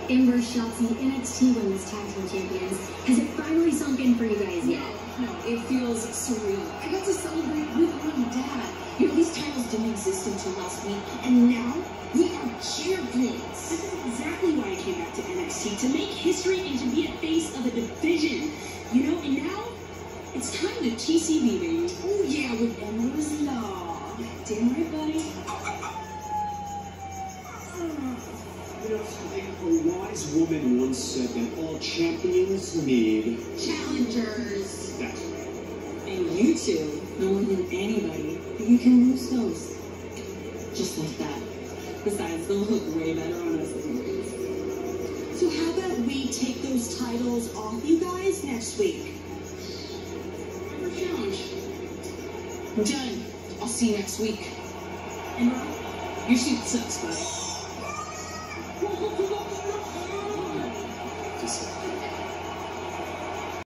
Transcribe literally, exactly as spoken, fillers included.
Ember, Shotzi, N X T Women's Tag Team Champions. Has it finally sunk in for you guys yet? No, no, it feels surreal. I got to celebrate with mom and dad. You know, these titles didn't exist until last week, and now we are champions. This is exactly why I came back to N X T, to make history and to be a face of a division. You know, and now it's time to T C B, baby. Oh yeah, with Ember's Law. Damn right, buddy. You know, a wise woman once said that all champions need Challengers. That's right. And you two know more than anybody that you can lose those. Just like that. Besides, they'll look way better on us anyways. So how about we take those titles off you guys next week? Challenge. We're done. I'll see you next week. Ember, your suit sucks, bud. Just